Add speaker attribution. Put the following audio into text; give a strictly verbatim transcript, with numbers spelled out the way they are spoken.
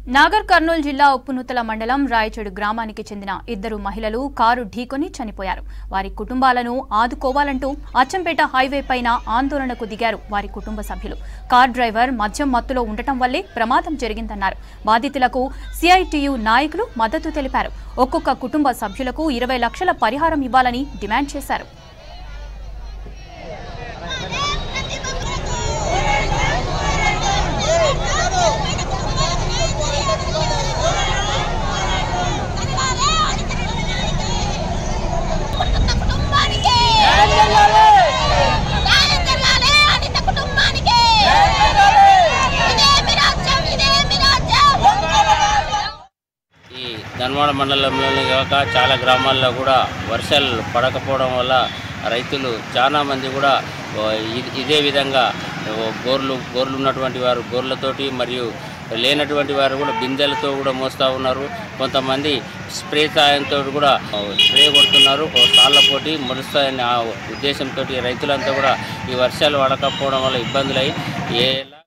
Speaker 1: నాగర్ కర్నూలు జిల్లా ఉప్పునూతల మండలం రాయచెడు గ్రామానికి చెందిన ఇద్దరు మహిళలు కారు ఢీకొని చనిపోయారు. వారి కుటుంబాలను ఆదుకోవాలంటూ అచ్చంపేట హైవే పైన ఆందోళనకు దిగారు వారి కుటుంబ సభ్యులు. కార్ డ్రైవర్ మద్యం మత్తులో ఉండటం వల్లే ప్రమాదం జరిగిందన్నారు. బాధితులకు సిఐటియు నాయకులు మద్దతు తెలిపారు. ఒక్కొక్క కుటుంబ సభ్యులకు ఇరవై లక్షల పరిహారం ఇవ్వాలని డిమాండ్ చేశారు.
Speaker 2: ధన్వాడ మండలంలోనే కాక చాలా గ్రామాల్లో కూడా వర్షాలు పడకపోవడం వల్ల రైతులు చాలా మంది కూడా ఇదే విధంగా బోర్లు బోర్లు ఉన్నటువంటి వారు బోర్లతోటి మరియు లేనటువంటి వారు కూడా బిందెలతో కూడా మోస్తూ ఉన్నారు. కొంతమంది స్ప్రే సాయంతో కూడా స్ప్రే కొడుతున్నారు. సాళ్ళ పోటీ మురుస్తాయనే ఉద్దేశంతో రైతులంతా కూడా ఈ వర్షాలు పడకపోవడం వల్ల ఇబ్బందులై ఏ